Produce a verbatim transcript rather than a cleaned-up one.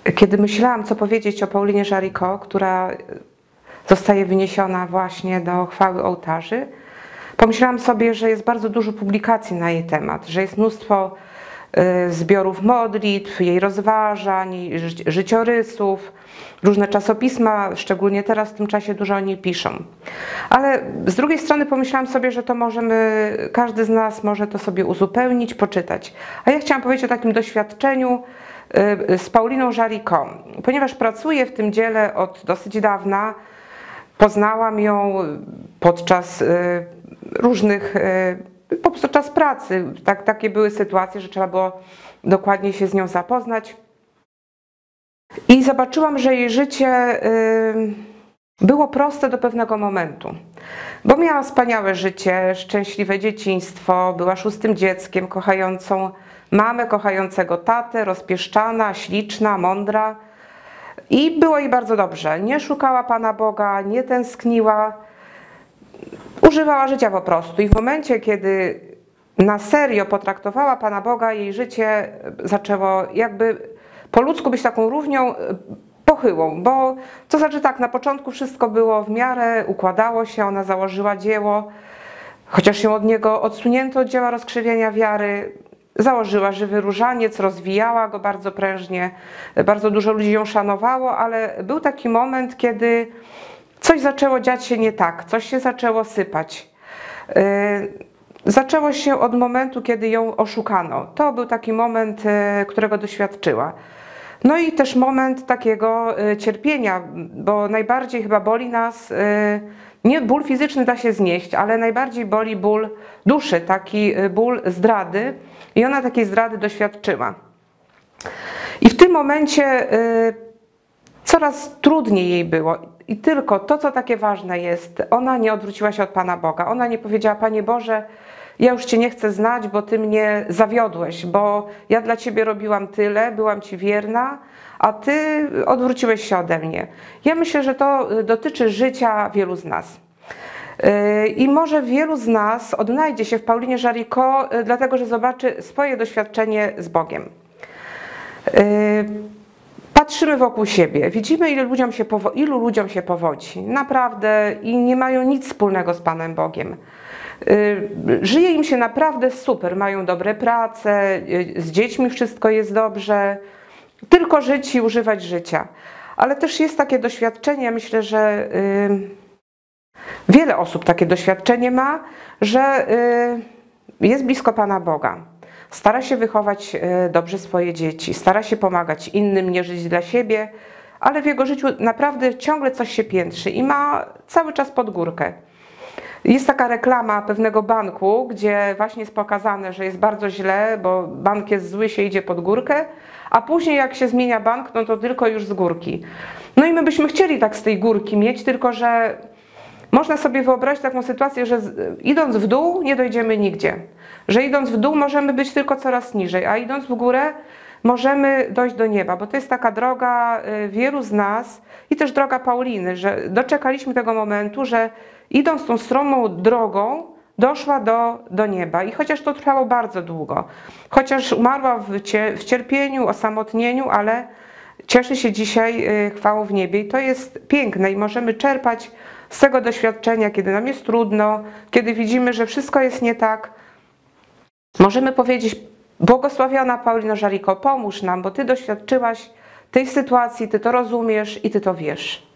Kiedy myślałam, co powiedzieć o Paulinie Jaricot, która zostaje wyniesiona właśnie do chwały ołtarzy, pomyślałam sobie, że jest bardzo dużo publikacji na jej temat, że jest mnóstwo zbiorów modlitw, jej rozważań, życiorysów, różne czasopisma, szczególnie teraz w tym czasie dużo o niej piszą. Ale z drugiej strony pomyślałam sobie, że to możemy, każdy z nas może to sobie uzupełnić, poczytać. A ja chciałam powiedzieć o takim doświadczeniu z Pauliną Jaricot. Ponieważ pracuję w tym dziele od dosyć dawna, poznałam ją podczas różnych, po prostu czas pracy. Tak, takie były sytuacje, że trzeba było dokładnie się z nią zapoznać. I zobaczyłam, że jej życie było proste do pewnego momentu. Bo miała wspaniałe życie, szczęśliwe dzieciństwo, była szóstym dzieckiem, kochającą mamę, kochającego tatę, rozpieszczana, śliczna, mądra. I było jej bardzo dobrze. Nie szukała Pana Boga, nie tęskniła. Używała życia po prostu. I w momencie, kiedy na serio potraktowała Pana Boga, jej życie zaczęło jakby po ludzku być taką równią pochyłą. Bo to znaczy tak, na początku wszystko było w miarę, układało się, ona założyła dzieło, chociaż się od niego odsunięto od dzieła rozkrzywienia wiary. Założyła żywy różaniec, rozwijała go bardzo prężnie, bardzo dużo ludzi ją szanowało, ale był taki moment, kiedy coś zaczęło dziać się nie tak, coś się zaczęło sypać. Zaczęło się od momentu, kiedy ją oszukano. To był taki moment, którego doświadczyła. No i też moment takiego cierpienia, bo najbardziej chyba boli nas, nie ból fizyczny da się znieść, ale najbardziej boli ból duszy, taki ból zdrady. I ona takiej zdrady doświadczyła. I w tym momencie coraz trudniej jej było. I tylko to, co takie ważne jest, ona nie odwróciła się od Pana Boga. Ona nie powiedziała: Panie Boże, ja już Cię nie chcę znać, bo Ty mnie zawiodłeś, bo ja dla Ciebie robiłam tyle, byłam Ci wierna, a Ty odwróciłeś się ode mnie. Ja myślę, że to dotyczy życia wielu z nas. I może wielu z nas odnajdzie się w Paulinie Jaricot, dlatego że zobaczy swoje doświadczenie z Bogiem. Patrzymy wokół siebie, widzimy, ilu ludziom się, ilu ludziom się powodzi. Naprawdę i nie mają nic wspólnego z Panem Bogiem. Żyje im się naprawdę super, mają dobre prace, z dziećmi wszystko jest dobrze, tylko żyć i używać życia. Ale też jest takie doświadczenie, myślę, że wiele osób takie doświadczenie ma, że jest blisko Pana Boga. Stara się wychować dobrze swoje dzieci, stara się pomagać innym, nie żyć dla siebie, ale w jego życiu naprawdę ciągle coś się piętrzy i ma cały czas pod górkę. Jest taka reklama pewnego banku, gdzie właśnie jest pokazane, że jest bardzo źle, bo bank jest zły, się idzie pod górkę, a później jak się zmienia bank, no to tylko już z górki. No i my byśmy chcieli tak z tej górki mieć, tylko że można sobie wyobrazić taką sytuację, że idąc w dół nie dojdziemy nigdzie. Że idąc w dół możemy być tylko coraz niżej, a idąc w górę możemy dojść do nieba, bo to jest taka droga wielu z nas i też droga Pauliny, że doczekaliśmy tego momentu, że idąc tą stronną drogą doszła do, do nieba. I chociaż to trwało bardzo długo, chociaż umarła w, cie, w cierpieniu, osamotnieniu, ale cieszy się dzisiaj chwałą w niebie i to jest piękne i możemy czerpać z tego doświadczenia, kiedy nam jest trudno, kiedy widzimy, że wszystko jest nie tak. Możemy powiedzieć: błogosławiona Paulino Jaricot, pomóż nam, bo Ty doświadczyłaś tej sytuacji, Ty to rozumiesz i Ty to wiesz.